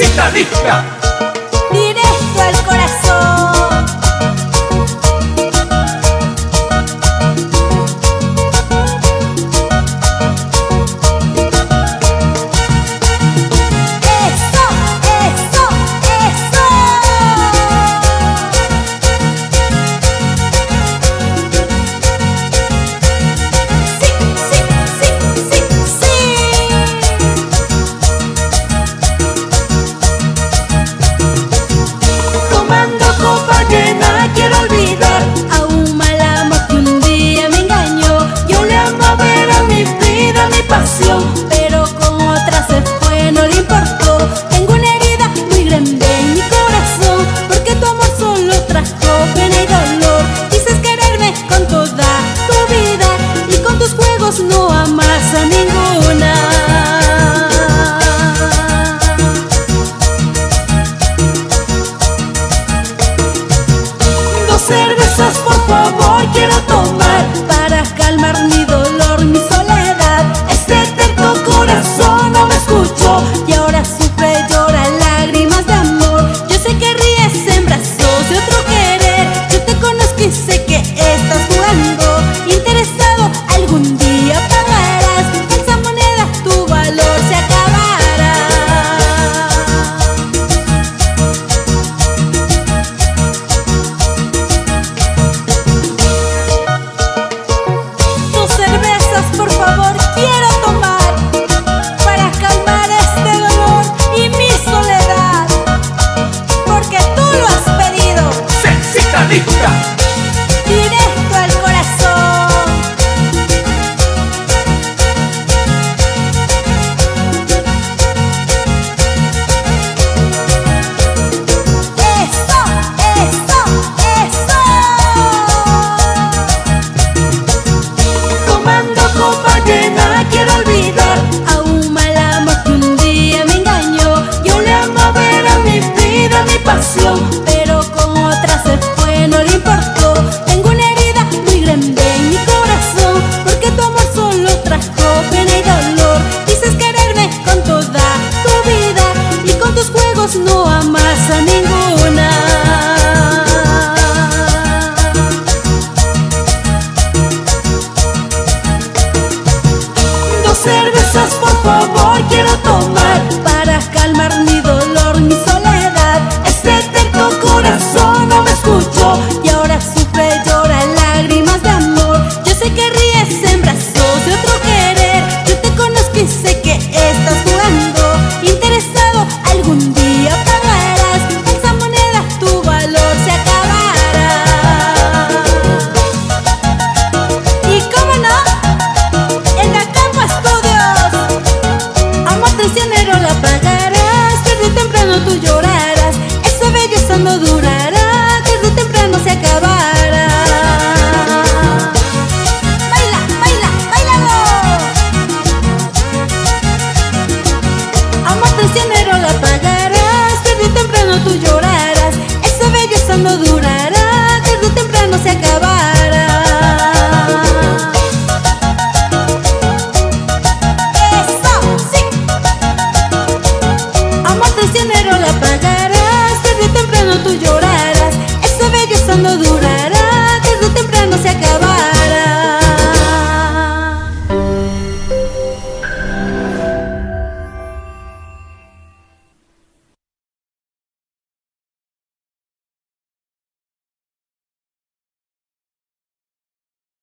Rica, directo al corazón. Eso, eso, eso. Sí, sí, sí, sí, sí. tomando copa llena quiero olvidar A un mal amor que un día me engañó. Yo le amaba, era mi vida, mi pasión. Pero con otra se fue, no le importó. Tengo una herida muy grande en mi corazón, porque tu amor solo trajo pena y dolor. Dices quererme con toda tu vida y con tus juegos no amas a ninguna. Dos cervezas por favor quiero tomar Para calmar mi dolor, mi soledad. Este terco corazón no me escuchó. Y ahora sufre, llora lágrimas de amor. Yo sé que ríes en brazos de otro querer. Yo te conozco y sé que estás jugando. Interesado, algún día pagarás. Con esa moneda tu valor se acabará. Tus cervezas, por favor, quiero tomar para calmar este dolor y mi soledad, porque tú lo has pedido, Sexita Rica, directo al corazón. Eso, eso, eso. tomando copa llena quiero olvidar A un mal amor que un día me engañó. Yo le amaba, era mi vida, mi pasión. Pero con otra se fue, no le importó. Tengo una herida muy grande en mi corazón, porque tu amor solo trajo pena y dolor. Dices quererme con toda tu vida y con tus juegos no amas a ninguna. Dos cervezas por favor quiero tomar